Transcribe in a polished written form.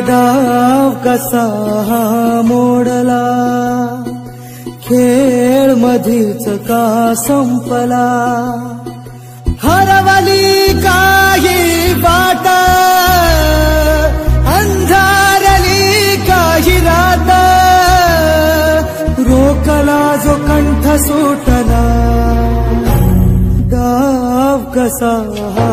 डाव कसा मोडला, खेळ मधीच का संपला, हरवली काही बाट, अंधारली काही रात, रोकला जो कंठ सुटला, डाव कसा